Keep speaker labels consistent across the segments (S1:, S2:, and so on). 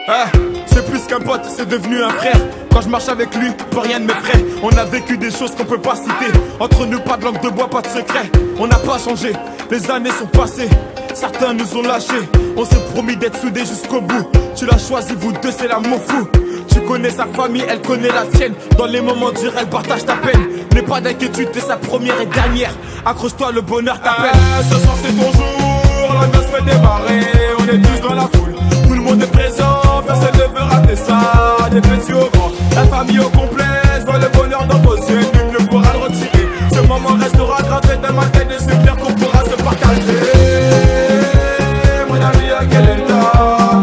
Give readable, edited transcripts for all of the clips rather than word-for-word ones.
S1: C'est plus qu'un pote, c'est devenu un frère. Quand je marche avec lui, plus rien ne m'effraie. On a vécu des choses qu'on peut pas citer. Entre nous, pas de langue de bois, pas de secret. On n'a pas changé, les années sont passées. Certains nous ont lâchés. On s'est promis d'être soudés jusqu'au bout. Tu l'as choisi, vous deux, c'est l'amour fou. Tu connais sa famille, elle connaît la tienne. Dans les moments durs, elle partage ta peine. N'aie pas d'inquiétude, t'es sa première et dernière. Accroche-toi, le bonheur t'appelle.
S2: Ce soir c'est ton jour, la noce fait démarrer. On est tous dans la foule, tout le monde est présent. Personne ne veut rater ça, des petits au grand. La famille au complet, je vois le bonheur dans vos yeux. Nul ne pourra le retirer. Ce moment restera gravé dans ma tête et c'est clair qu'on pourra se partager. Mon ami, à quel état?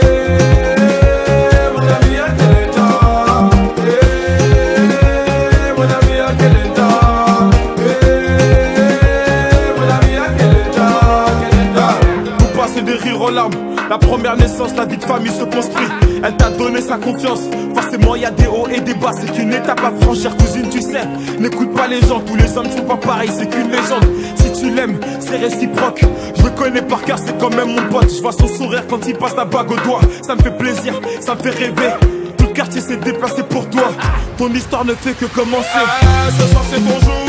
S2: Mon ami, à quel état? Mon ami, à quel état? Mon ami, à quel état?
S1: Vous passez des rires aux larmes. La première naissance, la vie de famille se construit. Elle t'a donné sa confiance. Forcément y a des hauts et des bas. C'est une étape à franchir, cousine, tu sais. N'écoute pas les gens, tous les hommes sont pas pareils. C'est qu'une légende, si tu l'aimes, c'est réciproque. Je le connais par cœur, c'est quand même mon pote. Je vois son sourire quand il passe la bague au doigt. Ça me fait plaisir, ça me fait rêver. Tout le quartier s'est déplacé pour toi. Ton histoire ne fait que commencer.
S2: Ce soir c'est ton jour,